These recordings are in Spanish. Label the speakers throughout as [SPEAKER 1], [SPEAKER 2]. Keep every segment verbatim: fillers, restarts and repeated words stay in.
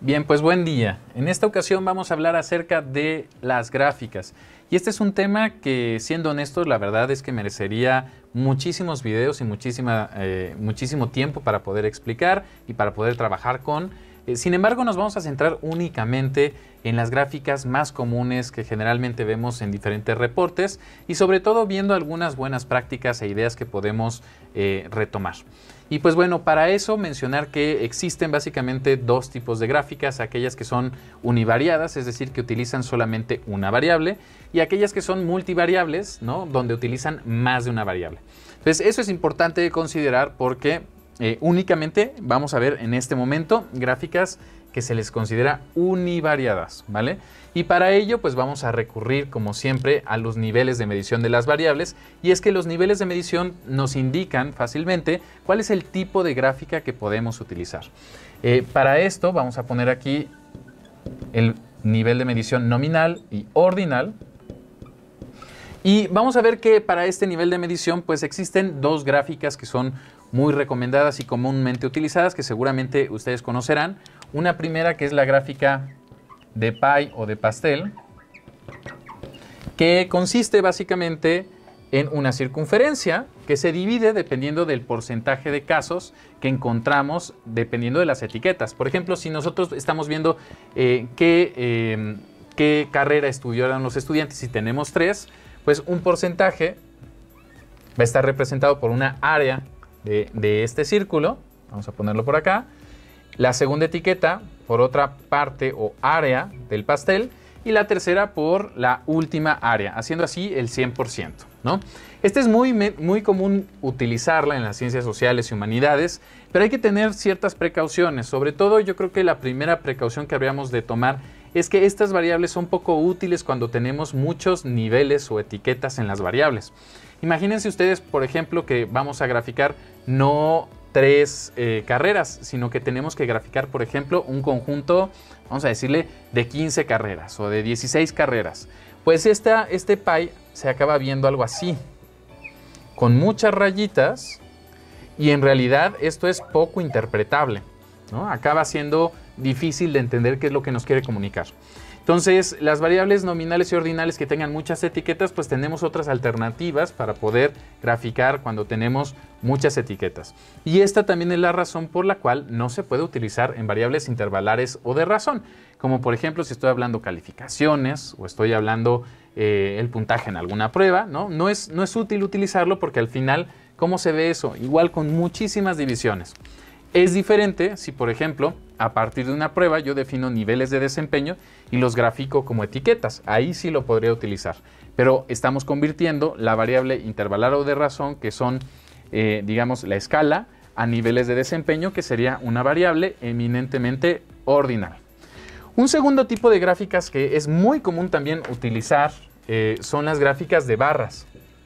[SPEAKER 1] Bien, pues buen día. En esta ocasión vamos a hablar acerca de las gráficas. Y este es un tema que, siendo honestos, la verdad es que merecería muchísimos videos y muchísima, eh, muchísimo tiempo para poder explicar y para poder trabajar con. Eh, sin embargo, nos vamos a centrar únicamente en las gráficas más comunes que generalmente vemos en diferentes reportes y sobre todo viendo algunas buenas prácticas e ideas que podemos eh, retomar. Y pues bueno, para eso mencionar que existen básicamente dos tipos de gráficas, aquellas que son univariadas, es decir, que utilizan solamente una variable, y aquellas que son multivariables, ¿no? Donde utilizan más de una variable. Entonces, eso es importante considerar porque eh, únicamente vamos a ver en este momento gráficas que se les considera univariadas, ¿vale? Y para ello, pues vamos a recurrir, como siempre, a los niveles de medición de las variables, y es que los niveles de medición nos indican fácilmente cuál es el tipo de gráfica que podemos utilizar. Eh, para esto vamos a poner aquí el nivel de medición nominal y ordinal, y vamos a ver que para este nivel de medición pues existen dos gráficas que son muy recomendadas y comúnmente utilizadas, que seguramente ustedes conocerán. Una primera, que es la gráfica de pie o de pastel, que consiste básicamente en una circunferencia que se divide dependiendo del porcentaje de casos que encontramos dependiendo de las etiquetas. Por ejemplo, si nosotros estamos viendo eh, qué, eh, qué carrera estudiaron los estudiantes y tenemos tres, pues un porcentaje va a estar representado por una área de, de este círculo. Vamos a ponerlo por acá. La segunda etiqueta por otra parte o área del pastel, y la tercera por la última área, haciendo así el cien por ciento, ¿no? Este es muy, muy común utilizarla en las ciencias sociales y humanidades, pero hay que tener ciertas precauciones. Sobre todo, yo creo que la primera precaución que habríamos de tomar es que estas variables son poco útiles cuando tenemos muchos niveles o etiquetas en las variables. Imagínense ustedes, por ejemplo, que vamos a graficar no tres eh, carreras, sino que tenemos que graficar, por ejemplo, un conjunto, vamos a decirle, de quince carreras o de dieciséis carreras. Pues esta, este pie se acaba viendo algo así, con muchas rayitas, y en realidad esto es poco interpretable, ¿no? Acaba siendo difícil de entender qué es lo que nos quiere comunicar. Entonces, las variables nominales y ordinales que tengan muchas etiquetas, pues tenemos otras alternativas para poder graficar cuando tenemos muchas etiquetas. Y esta también es la razón por la cual no se puede utilizar en variables intervalares o de razón. Como por ejemplo, si estoy hablando calificaciones o estoy hablando eh, el puntaje en alguna prueba, ¿no? No es, no es útil utilizarlo porque al final, ¿cómo se ve eso? Igual con muchísimas divisiones. Es diferente si, por ejemplo, a partir de una prueba yo defino niveles de desempeño y los grafico como etiquetas. Ahí sí lo podría utilizar. Pero estamos convirtiendo la variable intervalar o de razón, que son, eh, digamos, la escala, a niveles de desempeño, que sería una variable eminentemente ordinal. Un segundo tipo de gráficas que es muy común también utilizar eh, son las gráficas de barras,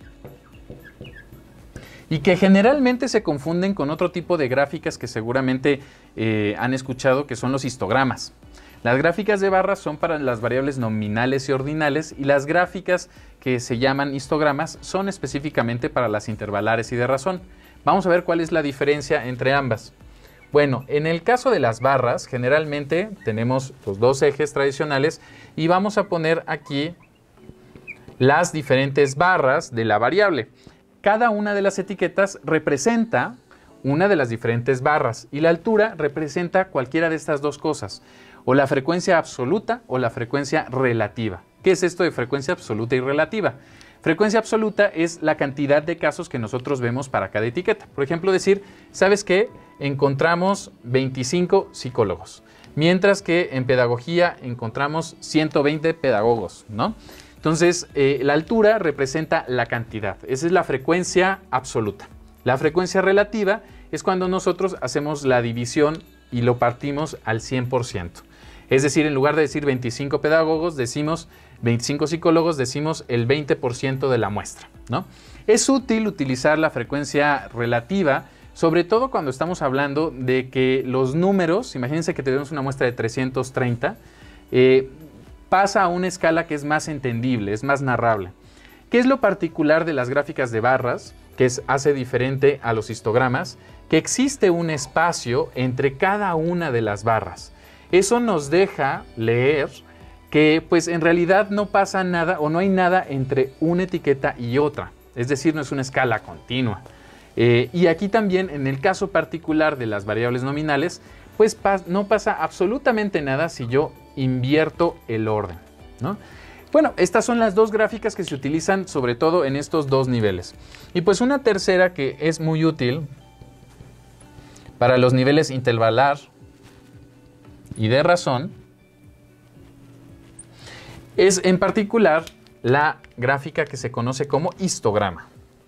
[SPEAKER 1] y que generalmente se confunden con otro tipo de gráficas que seguramente eh, han escuchado, que son los histogramas. Las gráficas de barras son para las variables nominales y ordinales, y las gráficas que se llaman histogramas son específicamente para las intervalares y de razón. Vamos a ver cuál es la diferencia entre ambas. Bueno, en el caso de las barras, generalmente tenemos los dos ejes tradicionales y vamos a poner aquí las diferentes barras de la variable. Cada una de las etiquetas representa una de las diferentes barras y la altura representa cualquiera de estas dos cosas, o la frecuencia absoluta o la frecuencia relativa. ¿Qué es esto de frecuencia absoluta y relativa? Frecuencia absoluta es la cantidad de casos que nosotros vemos para cada etiqueta. Por ejemplo, decir, ¿sabes qué? Encontramos veinticinco psicólogos, mientras que en pedagogía encontramos ciento veinte pedagogos, ¿no? Entonces, eh, la altura representa la cantidad. Esa es la frecuencia absoluta. La frecuencia relativa es cuando nosotros hacemos la división y lo partimos al cien por ciento. Es decir, en lugar de decir veinticinco pedagogos, decimos veinticinco psicólogos, decimos el veinte por ciento de la muestra, ¿no? Es útil utilizar la frecuencia relativa, sobre todo cuando estamos hablando de que los números, imagínense que tenemos una muestra de trescientos treinta, eh, pasa a una escala que es más entendible, es más narrable. ¿Qué es lo particular de las gráficas de barras, que es, hace diferente a los histogramas? Que existe un espacio entre cada una de las barras. Eso nos deja leer que pues en realidad no pasa nada o no hay nada entre una etiqueta y otra. Es decir, no es una escala continua. Eh, y aquí también, en el caso particular de las variables nominales, pues pas- no pasa absolutamente nada si yo invierto el orden, ¿no? Bueno, estas son las dos gráficas que se utilizan sobre todo en estos dos niveles. Y pues una tercera que es muy útil para los niveles intervalar y de razón es en particular la gráfica que se conoce como histograma,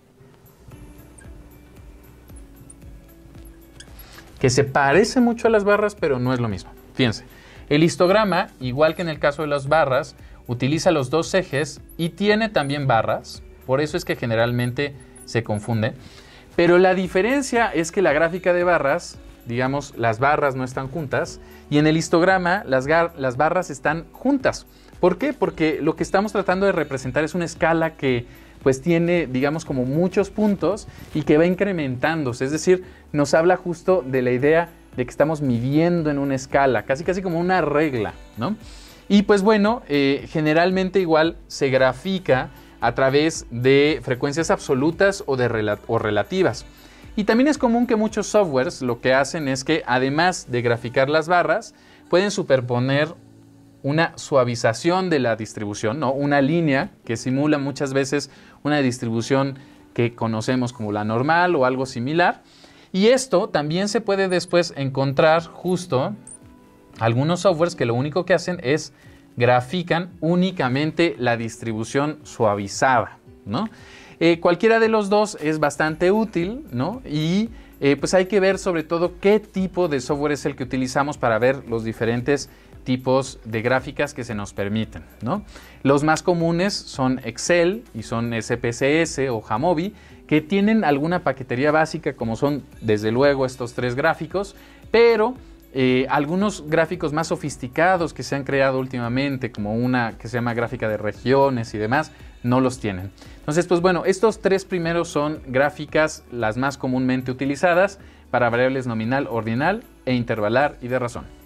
[SPEAKER 1] que se parece mucho a las barras, pero no es lo mismo. Fíjense, el histograma, igual que en el caso de las barras, utiliza los dos ejes y tiene también barras, por eso es que generalmente se confunde. Pero la diferencia es que la gráfica de barras, digamos, las barras no están juntas, y en el histograma las, las barras están juntas. ¿Por qué? Porque lo que estamos tratando de representar es una escala que pues tiene, digamos, como muchos puntos y que va incrementándose. Es decir, nos habla justo de la idea de que estamos midiendo en una escala, casi casi como una regla, ¿no? Y pues bueno, eh, generalmente igual se grafica a través de frecuencias absolutas o, de rela o relativas. Y también es común que muchos softwares lo que hacen es que además de graficar las barras, pueden superponer una suavización de la distribución, ¿no? Una línea que simula muchas veces una distribución que conocemos como la normal o algo similar. Y esto también se puede después encontrar justo algunos softwares que lo único que hacen es grafican únicamente la distribución suavizada, ¿no? Eh, cualquiera de los dos es bastante útil, ¿no? Y eh, pues hay que ver sobre todo qué tipo de software es el que utilizamos para ver los diferentes tipos de gráficas que se nos permiten, ¿no? Los más comunes son Excel y son S P S S o Jamovi, que tienen alguna paquetería básica como son desde luego estos tres gráficos, pero eh, algunos gráficos más sofisticados que se han creado últimamente, como una que se llama gráfica de regiones y demás, no los tienen. Entonces, pues bueno, estos tres primeros son gráficas las más comúnmente utilizadas para variables nominal, ordinal e intervalar y de razón.